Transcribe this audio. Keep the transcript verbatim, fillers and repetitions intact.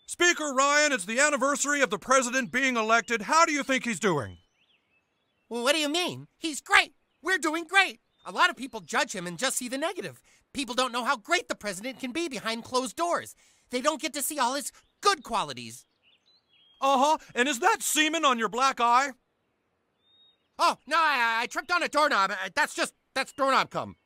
Speaker Ryan, it's the anniversary of the president being elected. How do you think he's doing? Well, what do you mean? He's great. We're doing great. A lot of people judge him and just see the negative. People don't know how great the president can be behind closed doors. They don't get to see all his good qualities. Uh-huh. And is that semen on your black eye? Oh, no, I, I tripped on a doorknob. That's just, that's doorknob cum.